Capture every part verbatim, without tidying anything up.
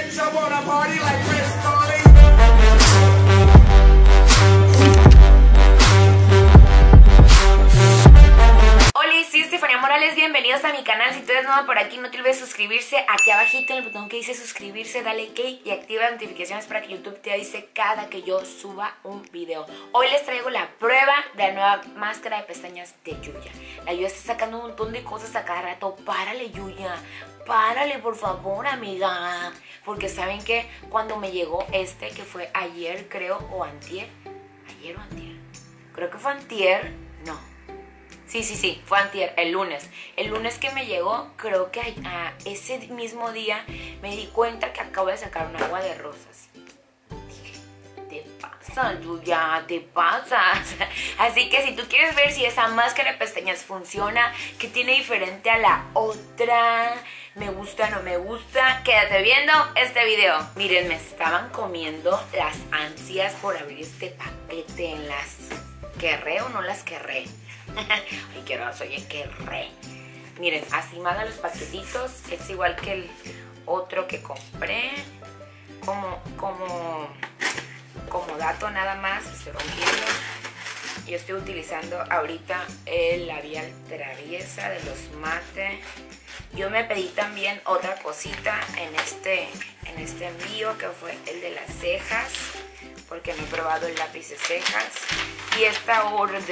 Hola, soy Estefanía Morales, bienvenidos a mi canal. Si tú eres nuevo por aquí, no te olvides suscribirse. Aquí abajito en el botón que dice suscribirse, dale click y activa las notificaciones para que YouTube te avise cada que yo suba un video. Hoy les traigo la prueba de la nueva máscara de pestañas de Yuya. La Yuya está sacando un montón de cosas a cada rato. Párale, Yuya, párale por favor, amiga. Porque saben que cuando me llegó este, que fue ayer creo, o antier, ayer o antier, creo que fue antier, no. Sí, sí, sí, fue antier, el lunes. El lunes que me llegó, creo que a ese mismo día me di cuenta que acabo de sacar un agua de rosas. Dije, te pasa, Yuya, te pasas. Así que si tú quieres ver si esa máscara de pestañas funciona, qué tiene diferente a la otra, me gusta o no me gusta, quédate viendo este video. Miren, me estaban comiendo las ansias por abrir este paquete en las... ¿Querré o no las querré? Ay, qué raro, oye, querré. Miren, así mandan los paquetitos. Es igual que el otro que compré. Como, como, como dato nada más, se rompieron. Yo estoy utilizando ahorita el labial traviesa de los mate. Yo me pedí también otra cosita en este, en este envío, que fue el de las cejas, porque no he probado el lápiz de cejas. Y esta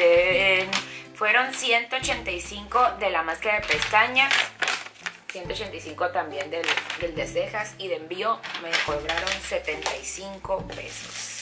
orden fueron ciento ochenta y cinco de la máscara de pestañas, ciento ochenta y cinco también del, del de cejas, y de envío me cobraron setenta y cinco pesos.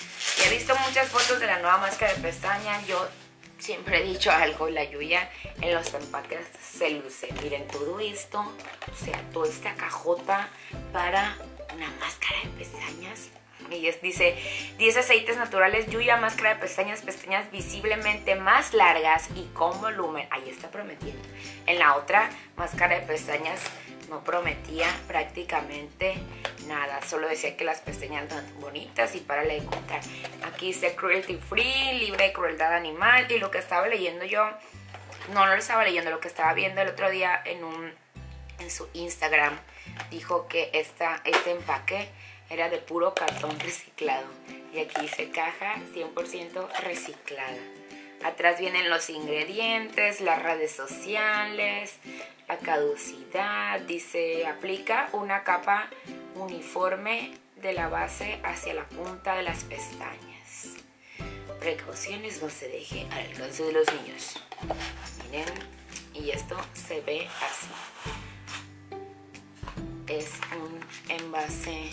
Y he visto muchas fotos de la nueva máscara de pestañas. Yo siempre he dicho algo, la Yuya en los empaques se luce. Miren todo esto, o sea, toda esta cajota para una máscara de pestañas. Y es, dice, diez aceites naturales Yuya, máscara de pestañas, pestañas visiblemente más largas y con volumen. Ahí está prometiendo. En la otra máscara de pestañas no prometía prácticamente nada. Solo decía que las pestañas eran bonitas y párale de contar. Aquí dice cruelty free, libre de crueldad animal. Y lo que estaba leyendo yo, no, no lo estaba leyendo, lo que estaba viendo el otro día en, un, en su Instagram, dijo que esta, este empaque era de puro cartón reciclado. Y aquí dice caja cien por ciento reciclada. Atrás vienen los ingredientes, las redes sociales, la caducidad. Dice, aplica una capa uniforme de la base hacia la punta de las pestañas. Precauciones, no se deje al alcance de los niños. Miren, y esto se ve así. Es un envase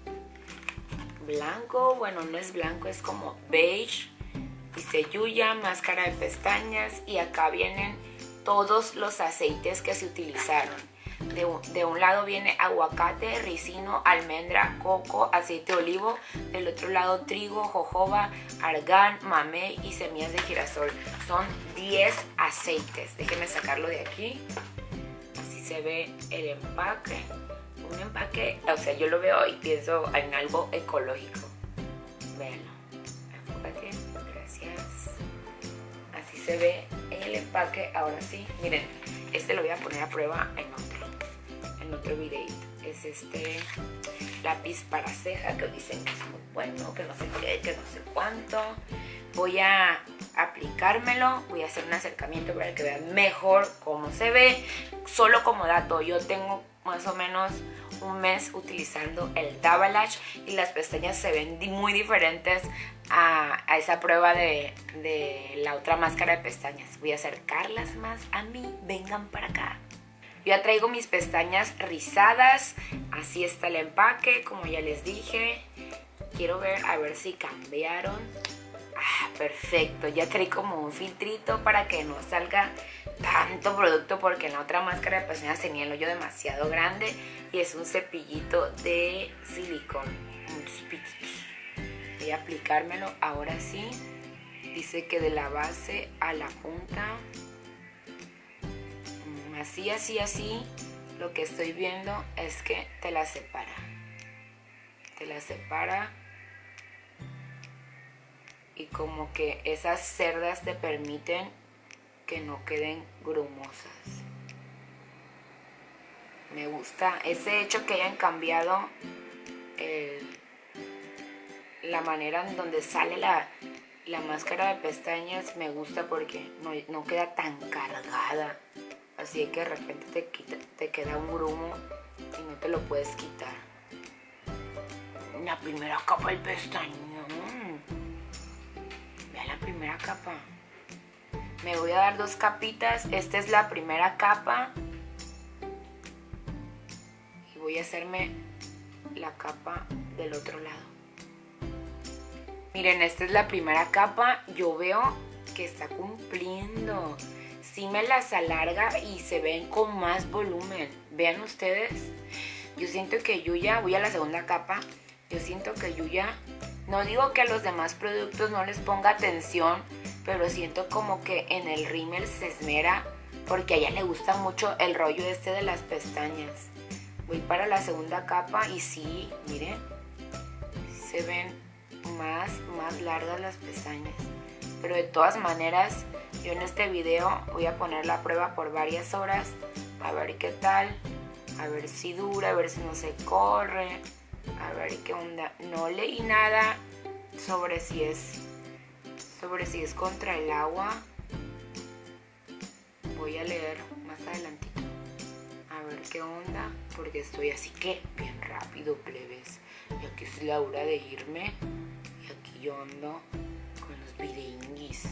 blanco, bueno, no es blanco, es como beige. Dice Yuya, máscara de pestañas, y acá vienen todos los aceites que se utilizaron. De un, de un lado viene aguacate, ricino, almendra, coco, aceite de olivo. Del otro lado trigo, jojoba, argán, mamey y semillas de girasol. Son diez aceites. Déjenme sacarlo de aquí. Así se ve el empaque. Un empaque, o sea, yo lo veo y pienso en algo ecológico. Véanlo. Enfócate, gracias. Así se ve el empaque. Ahora sí, miren, este lo voy a poner a prueba en otro, en otro videito. Es este lápiz para ceja que dicen que es muy bueno, que no sé qué, que no sé cuánto. Voy a aplicármelo, voy a hacer un acercamiento para que vean mejor cómo se ve. Solo como dato, yo tengo más o menos un mes utilizando el Dabalash y las pestañas se ven muy diferentes a, a esa prueba de, de la otra máscara de pestañas. Voy a acercarlas más a mí, vengan para acá. Yo ya traigo mis pestañas rizadas, así está el empaque, como ya les dije. Quiero ver, a ver si cambiaron. Ah, perfecto, ya trae como un filtrito para que no salga tanto producto, porque en la otra máscara de pestañas tenía el hoyo demasiado grande. Y es un cepillito de silicón, muchos piquitos. Voy a aplicármelo ahora sí. Dice que de la base a la punta, así, así, así. Lo que estoy viendo es que te la separa. Te la separa. Y como que esas cerdas te permiten que no queden grumosas. Me gusta ese hecho que hayan cambiado el, la manera en donde sale la, la máscara de pestañas me gusta porque no, no queda tan cargada. Así que de repente te, quita, te queda un grumo y no te lo puedes quitar. La primera capa del pestañón. Vean la primera capa. Me voy a dar dos capitas. Esta es la primera capa. Y voy a hacerme la capa del otro lado. Miren, esta es la primera capa. Yo veo que está cumpliendo. Sí me las alarga y se ven con más volumen. Vean ustedes. Yo siento que yo ya voy a la segunda capa. Yo siento que yo ya... No digo que a los demás productos no les ponga atención, pero siento como que en el rímel se esmera porque a ella le gusta mucho el rollo este de las pestañas. Voy para la segunda capa y sí, miren, se ven más, más largas las pestañas. Pero de todas maneras, yo en este video voy a poner la prueba por varias horas, a ver qué tal, a ver si dura, a ver si no se corre, a ver qué onda. No leí nada sobre si es, sobre si es contra el agua. Voy a leer más adelantito, a ver qué onda, porque estoy así que bien rápido, plebes. Y aquí es la hora de irme, y aquí yo ando con los videíngis.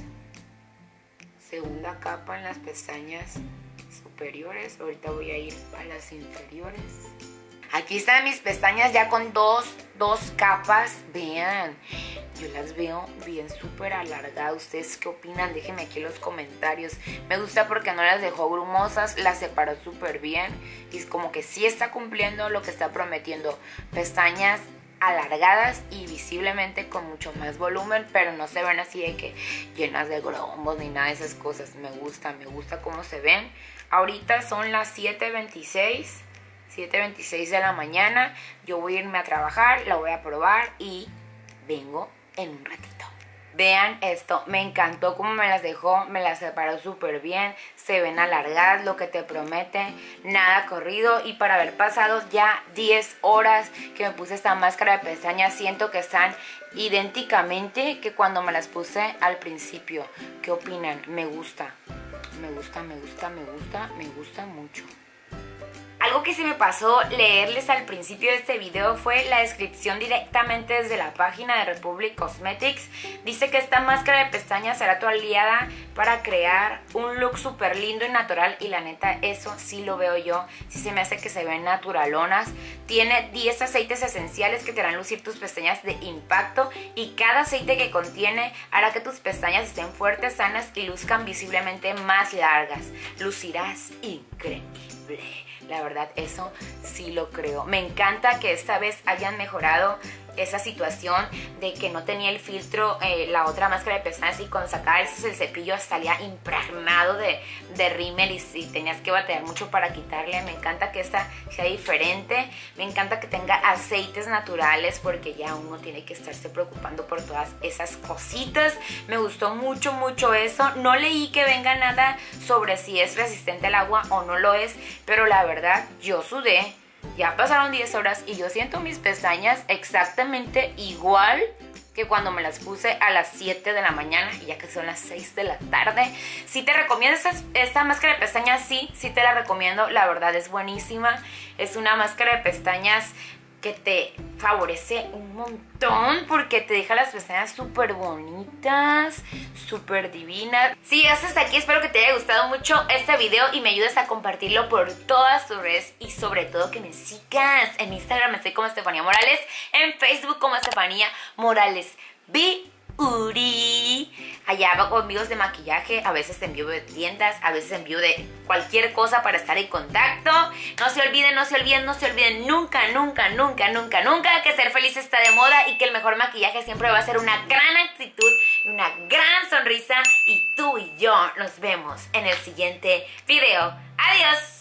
Segunda capa en las pestañas superiores. Ahorita voy a ir a las inferiores. Aquí están mis pestañas ya con dos, dos capas. Vean, yo las veo bien súper alargadas. ¿Ustedes qué opinan? Déjenme aquí en los comentarios. Me gusta porque no las dejó grumosas, las separó súper bien. Y es como que sí está cumpliendo lo que está prometiendo. Pestañas alargadas y visiblemente con mucho más volumen, pero no se ven así de que llenas de grumos ni nada de esas cosas. Me gusta, me gusta cómo se ven. Ahorita son las siete veintiséis de la mañana. Yo voy a irme a trabajar, la voy a probar y vengo en un ratito. Vean esto, me encantó cómo me las dejó, me las separó súper bien, se ven alargadas, lo que te promete, nada corrido. Y para haber pasado ya diez horas que me puse esta máscara de pestañas, siento que están idénticamente que cuando me las puse al principio. ¿Qué opinan? Me gusta, me gusta, me gusta, me gusta, me gusta mucho. Algo que se me pasó leerles al principio de este video fue la descripción directamente desde la página de Republic Cosmetics. Dice que esta máscara de pestañas será tu aliada para crear un look súper lindo y natural. Y la neta, eso sí lo veo yo. Sí se me hace que se ven naturalonas. Tiene diez aceites esenciales que te harán lucir tus pestañas de impacto. Y cada aceite que contiene hará que tus pestañas estén fuertes, sanas y luzcan visiblemente más largas. Lucirás increíble. La verdad, eso sí lo creo. Me encanta que esta vez hayan mejorado esa situación de que no tenía el filtro, eh, la otra máscara de pestañas, y cuando sacabas el cepillo salía impregnado de, de rímel y, y tenías que batallar mucho para quitarle. Me encanta que esta sea diferente. Me encanta que tenga aceites naturales porque ya uno tiene que estarse preocupando por todas esas cositas. Me gustó mucho, mucho eso. No leí que venga nada sobre si es resistente al agua o no lo es, pero la verdad, yo sudé. Ya pasaron diez horas y yo siento mis pestañas exactamente igual que cuando me las puse a las siete de la mañana, y ya que son las seis de la tarde. Si te recomiendo esta, esta máscara de pestañas, sí, sí te la recomiendo. La verdad es buenísima. Es una máscara de pestañas que te favorece un montón porque te deja las pestañas súper bonitas, súper divinas. Si llegaste hasta aquí, espero que te haya gustado mucho este video y me ayudes a compartirlo por todas tus redes, y sobre todo que me sigas en Instagram. Estoy como Estefanía Morales, en Facebook como Estefanía Morales Beauty. Allá hago envíos de maquillaje, a veces envío de tiendas, a veces envío de cualquier cosa para estar en contacto. No se olviden, no se olviden, no se olviden nunca, nunca, nunca, nunca, nunca que ser feliz está de moda y que el mejor maquillaje siempre va a ser una gran actitud y una gran sonrisa. Y tú y yo nos vemos en el siguiente video. ¡Adiós!